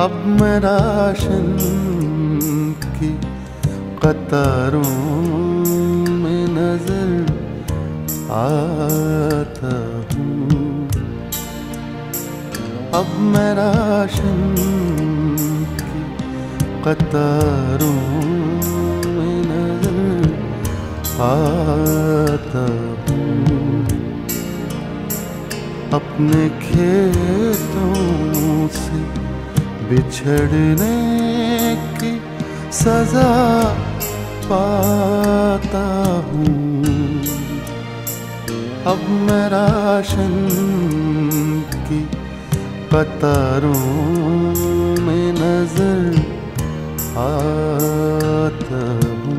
अब मैं राशन की कतारों में नजर आता हूँ। अब मैं राशन की कतारों में नजर आता हूँ। अपने खेतों से बिछड़ने की सजा पाता हूँ। अब मैं राशन की कतारों में नजर आता हूँ।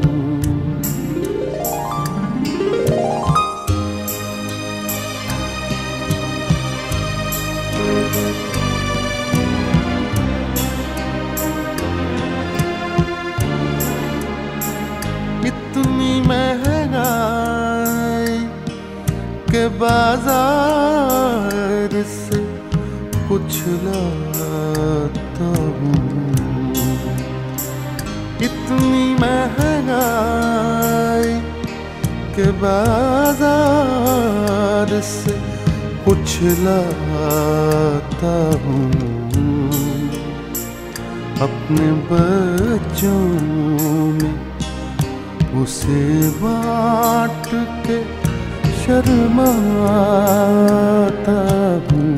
इतनी महंगाई के बाजार से कुछ लाता हूँ। इतनी महंगाई के बाजार से कुछ लाता हूँ। अपने बच्चों में उसे बाँट के शर्माता हूँ।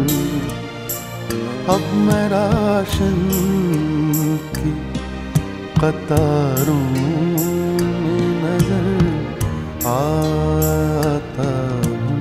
अब मैं राशन की कतारों में नजर आता हूँ।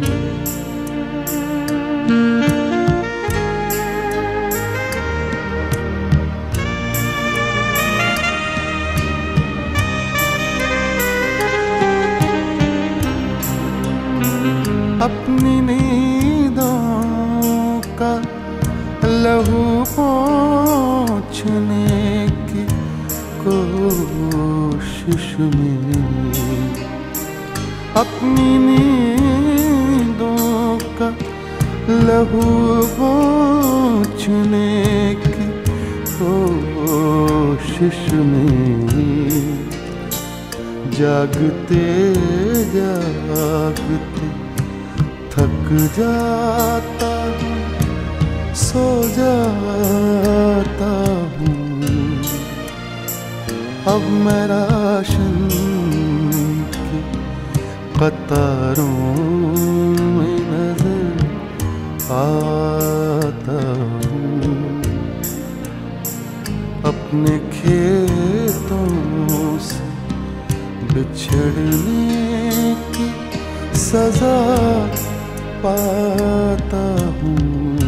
अपनी नींदों का लहू पोंछने की कोशिश में, अपनी नींदों का लहू पोंछने की कोशिश में जागते जागते थक जाता हूँ, सो जाता हूँ। अब मैं राशन की कतारों में नजर आता हूँ। अपने खेतों से बिछड़ने की सजा पाता हूँ।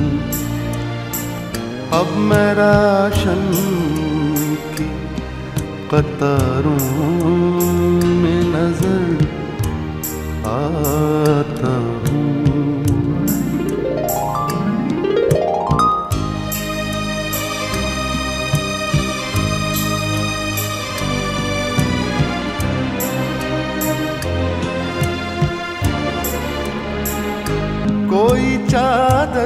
अब मैं राशन की कतारों में नजर आता हूँ। कोई चादर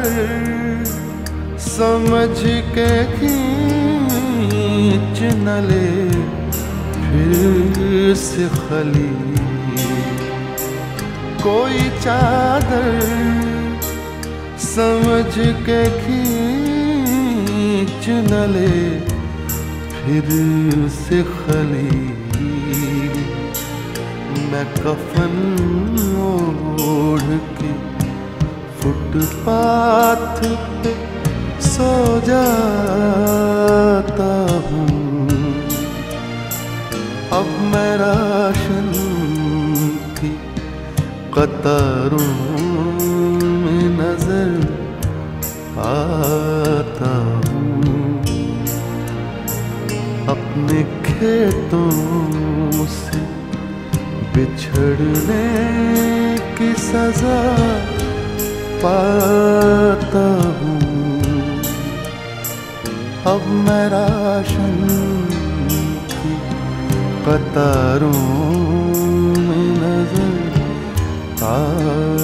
समझ के खींच न ले फिर से खली। कोई चादर समझ के खींच न ले फिर से खली। मैं कफन ओढ़ के फुटपाथ पे सो जाता हूँ। अब मैं राशन की कतारों में नजर आता हूँ। अपने खेतों से बिछड़ने की सजा पाता हूँ। अब मैं राशन की कतारों में नजर आता